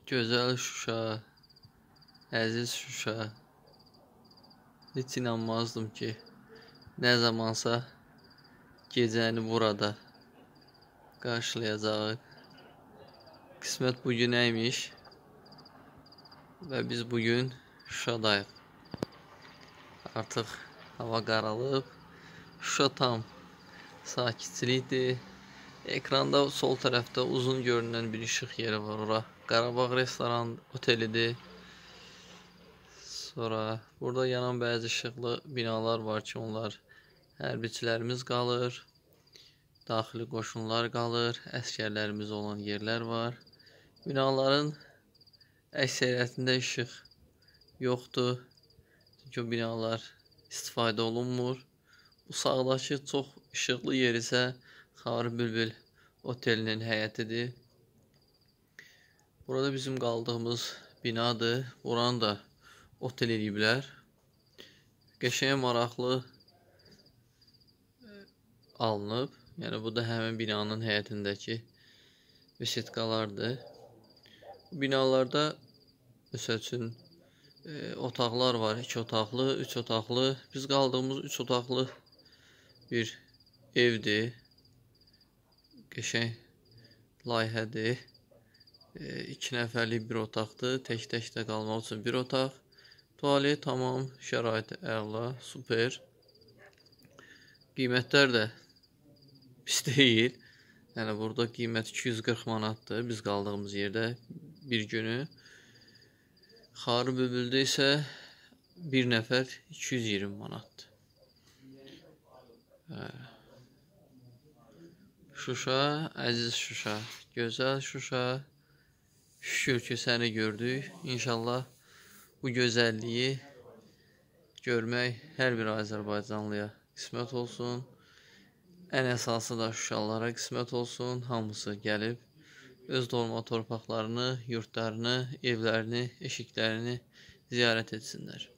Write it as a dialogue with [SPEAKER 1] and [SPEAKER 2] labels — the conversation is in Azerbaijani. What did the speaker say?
[SPEAKER 1] Gözəl Şuşa, əziz Şuşa. Heç inanmazdım ki, nə zamansa gecəni burada qarşılayacağıq. Qismət bugünəymiş və biz bugün Şuşadayıq. Artıq hava qaralıb, Şuşa tam sakitçilikdir. Ekranda sol tərəfdə uzun görünən bir işıq yeri var ora. Qarabağ restoran otelidir. Sonra burada yanan bəzi işıqlı binalar var ki, onlar hərbiçilərimiz qalır. Daxili qoşunlar qalır, əskərlərimiz olan yerlər var. Binaların əksəriyyətində işıq yoxdur. Çünki o binalar istifadə olunmur. Bu sağdakı çox işıqlı yer isə Xarı Bülbül otelinin həyətidir. Burada bizim qaldığımız binadır. Buranı da otel eləyiblər. Qəşəng maraqlı alınıb. Yəni bu da həmin binanın həyətindəki visetkalardır. Bu binalarda məsəl üçün otaqlar var. 2 otaqlı, 3 otaqlı. Biz qaldığımız 3 otaqlı bir evdir. Qəşəng layihədir. 2 nəfərlik bir otaqdır. Tək-tək də qalmaq üçün bir otaq. Tualet tamam, şərait əla, super. Qiymətlər də pis deyil. Yəni burada qiymət 240 manatdır biz qaldığımız yerdə bir günü. Xarı Bülbüldə isə bir nəfər 220 manatdır. Şuşa, əziz Şuşa, gözəl Şuşa. Şükür ki, səni gördük. İnşallah bu gözəlliyi görmək hər bir Azərbaycanlıya qismət olsun. Ən əsası da Şuşalılara qismət olsun. Hamısı gəlib öz doğma torpaqlarını, yurtlarını, evlərini, eşiklərini ziyarət etsinlər.